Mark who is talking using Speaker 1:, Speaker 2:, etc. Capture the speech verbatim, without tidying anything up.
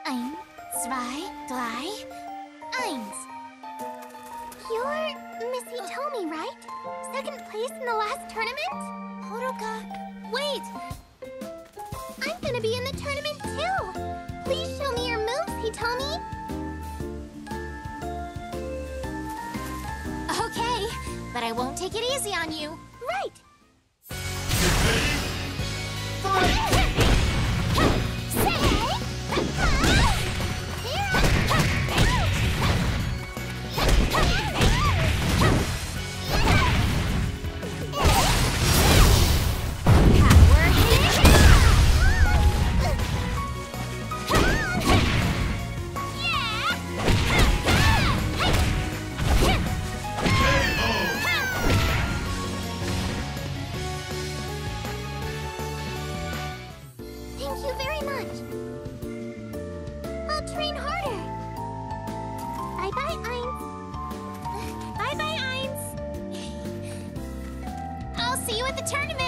Speaker 1: Ein, zwei, drei, eins.
Speaker 2: You're Miss Hitomi, right? Second place in the last tournament?
Speaker 1: Haruka, wait!
Speaker 2: I'm gonna be in the tournament too! Please show me your moves, Hitomi!
Speaker 1: Okay, but I won't take it easy on you.
Speaker 2: Right! Thank you very much. I'll train harder. Bye-bye, Eins.
Speaker 1: Bye-bye, Eins. I'll see you at the tournament.